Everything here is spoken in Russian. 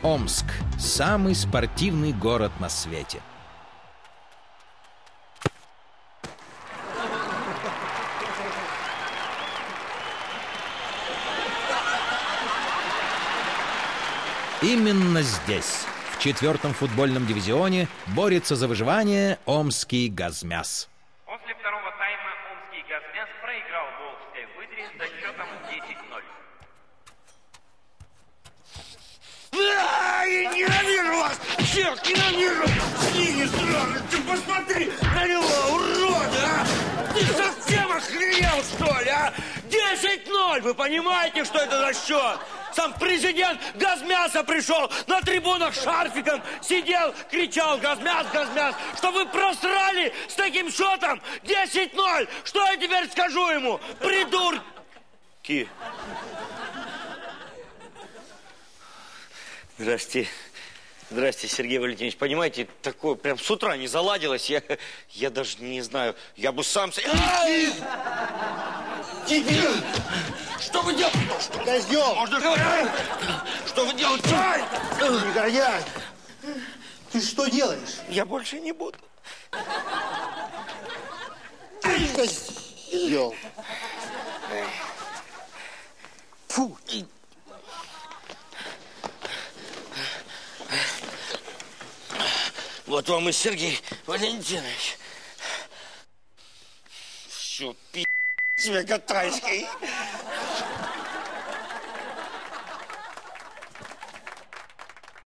Омск – самый спортивный город на свете. Именно здесь, в 4-м футбольном дивизионе, борется за выживание омский «Газмяс». После второго тайма омский «Газмяс» проиграл волжской «Выдре» со счетом 10-0. Я ненавижу вас! Всех ненавижу! Сними сразу! Ты посмотри на него, урода, а! Ты совсем охренел, что ли, а? 10-0! Вы понимаете, что это за счет? Сам президент Газмяса пришел, на трибунах шарфиком сидел, кричал: «Газмяс, Газмяс!» Что вы просрали с таким счетом 10-0! Что я теперь скажу ему? Придурки! Здрасте. Здрасте, Сергей Валентинович. Понимаете, такое прям с утра не заладилось. Я даже не знаю, я бы сам... Дебил! Что вы делаете? Козел! Можно говорить? Что вы делаете? Негодяй! Ты что делаешь? Я больше не буду. Козел! Фу! Вот вам и Сергей Валентинович. Все, тебе катайской.